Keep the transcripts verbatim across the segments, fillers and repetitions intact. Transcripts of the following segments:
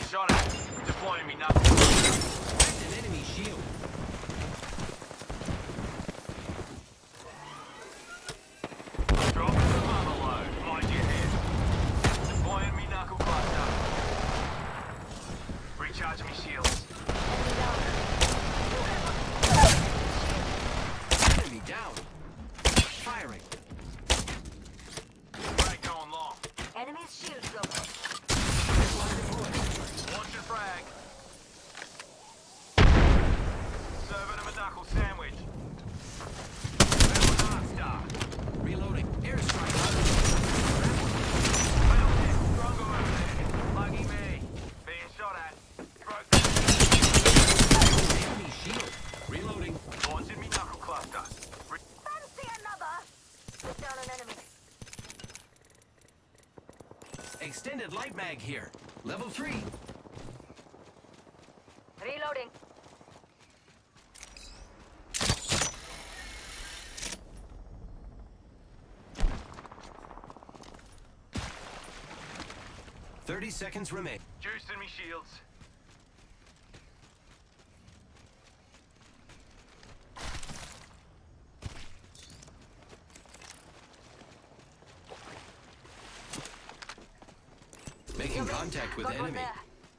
shot at. Deploying me knuckles. That's an enemy shield. Drop the mother load. Mind your head. Deploying me knuckle cluster. Recharge me shields. Enemy down. Firing. Frag going long. Enemy's shield broken. Launch your frag. Serving him a knuckle sandwich. Level North Star. Reloading. Airstrike. Well, struggle over there. Lucky me. Being shot at. Broke the Enemy shield. Reloading. launching me knuckle cluster. Re Fancy another! Put down an enemy. Extended light mag here. Level three. Reloading. Thirty seconds remain. juicing me shields. Making contact with Got one enemy. there.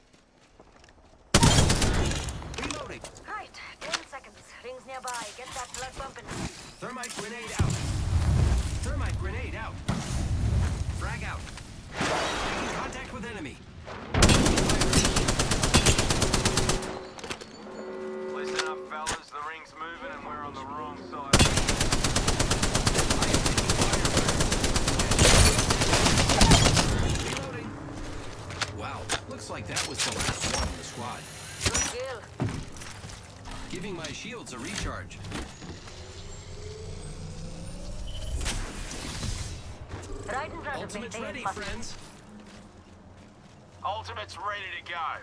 Reloading. Right, ten seconds. Rings nearby. Get that blood pumping. Thermite grenade out. Thermite grenade out. Frag out. Making contact with enemy. Listen up, fellas. The ring's moving and we're on the wrong side. Reloading. Wow, looks like that was the last one in the squad. Good kill. Giving my shields a recharge. Right in front of me. Ultimate's They ready, must- friends. Ultimate's ready to go.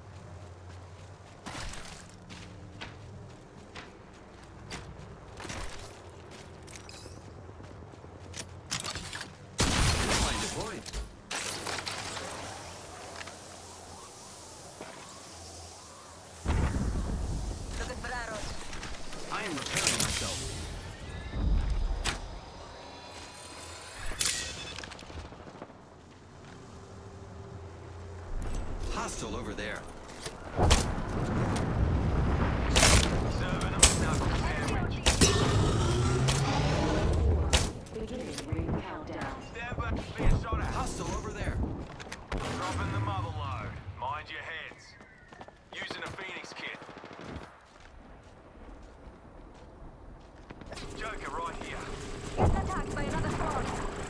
Line deployed. Looking for arrows. I am repairing myself. Hostile over there. Serving him a knuckle sandwich. Beginning ring countdown. Stand back. Being shot at. Hostile over there. Dropping the mother load. Mind your heads. Using a Phoenix kit. Joker right here. Getting attacked by another squad.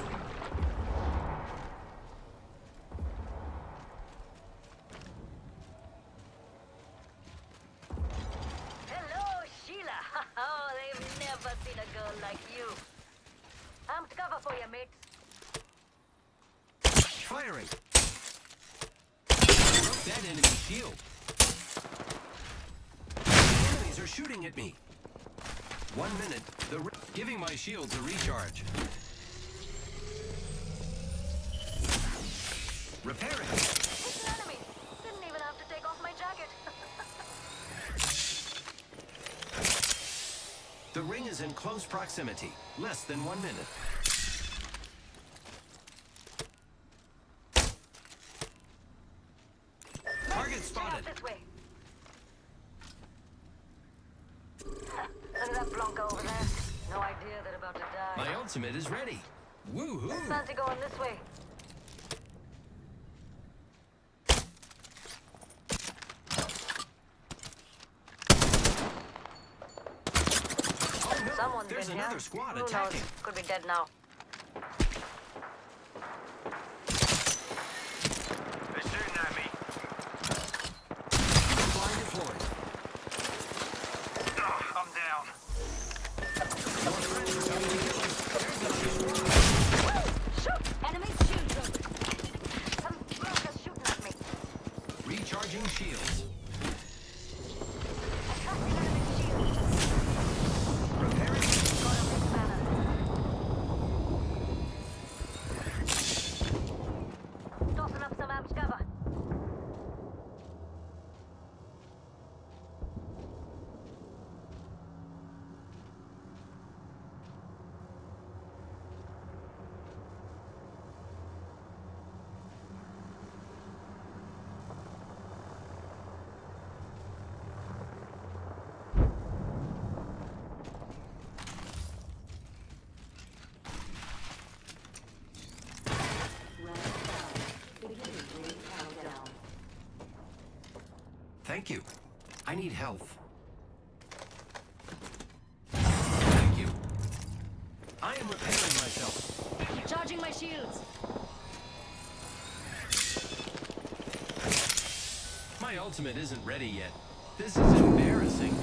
Hello, Sheila. Oh, they've never seen a girl like you. Amped cover for you, mate. Firing. Broke that enemy shield. Enemies are shooting at me. One minute. The re giving my shields a recharge. Repairing. It's an enemy. Didn't even have to take off my jacket. The ring is in close proximity. Less than one minute. Target Straight spotted. up this way. Look at that Blanca over there. No idea they're about to die. My ultimate is ready. Woohoo! Fancy going this way. Oh no! Someone's There's been another here. squad Who attacking. knows? Could be dead now. They're shooting at me. Line deployed. Ugh, I'm down. Your friends are coming to kill us. There's another squad. Shoot! Enemy's shield broken. Some Blanca's shooting at me. Recharging shields. Attacking enemy shield. Repairing. Got a big banner. Thank you. I need health. Thank you. I am repairing myself. Charging my shields. My ultimate isn't ready yet. This is embarrassing.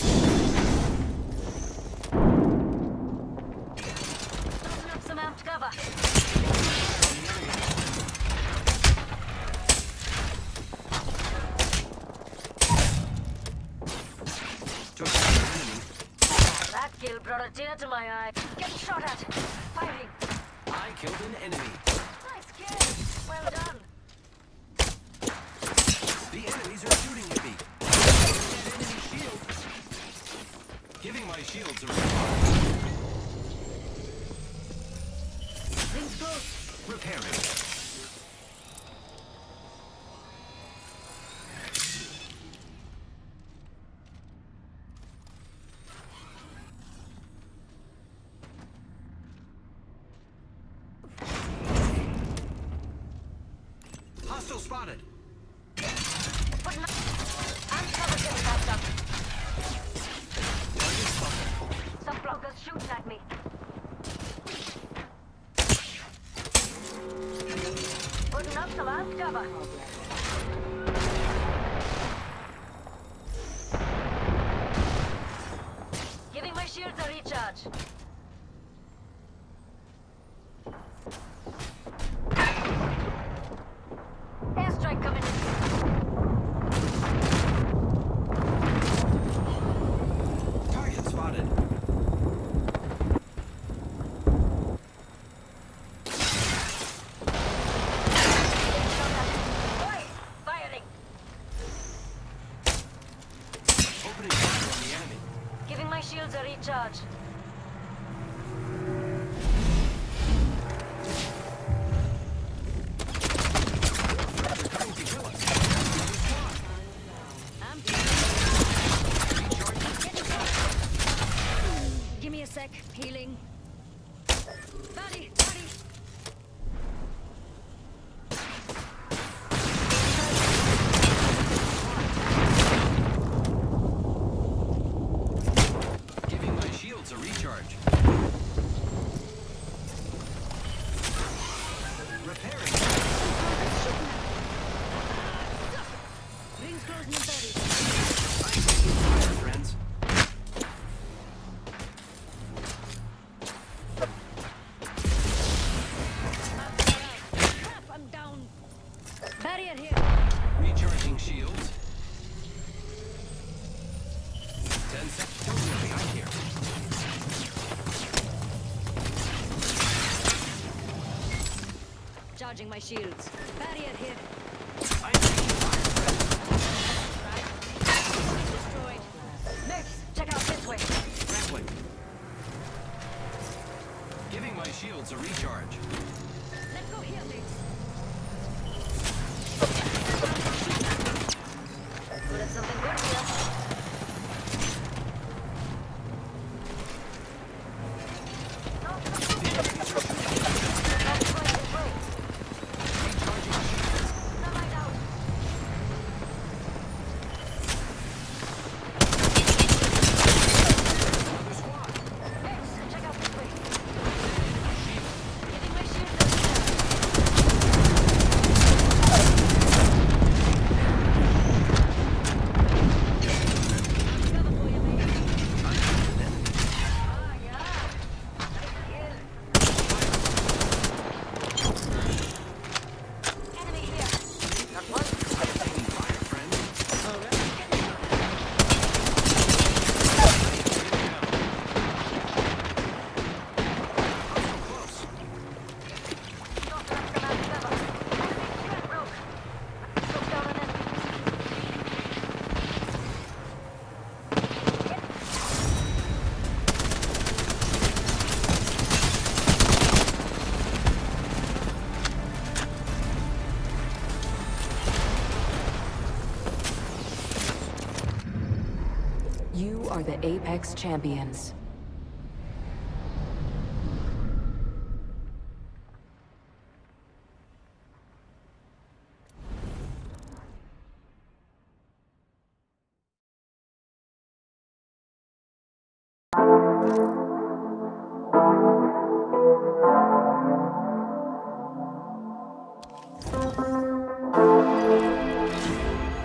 Open up some amped cover. Took out an enemy. That kill brought a tear to my eye. Get shot at. Fighting. I killed an enemy. Nice kill. Well done. The enemies are shooting at me. That enemy shield. Giving my shields a recharge. Rings close. Repairing. Hostile spotted. Putting up. I'm covered getting backed up. Some blockers shooting at me. Putting up some amped cover. Giving my shields a recharge. Airstrike coming in. Target spotted. Oi! Firing. Opening fire on the enemy. Giving my shields a recharge. They're coming to kill us. Another squad. I'm Recharging. Give me a sec. Healing. Buddy, buddy. Giving my shields a recharge. Repairing. Rings closing in thirty. I'm taking fire, friends. Crap, I'm down. Barrier here. Recharging shields. Ten seconds. Don't worry, I'm here. Charging my shields. Barrier here. I'm taking fire, friends. Destroyed. Mates, check out this way. Grappling. Giving my shields a recharge. Let's go here, mates. Good at something good here. That's going this way. Recharging shields. Thermite out. Another squad. Mates, check out this way. Shield. Giving my shield a recharge. Cover for you, mate. I killed an enemy. Ah, yeah. Nice kill. Enemy here. Not one. I'm taking fire, friends. Hostile close. Knocked up the last level. Enemy shield broke. Took down an enemy. You are the Apex Champions.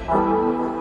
Thank you.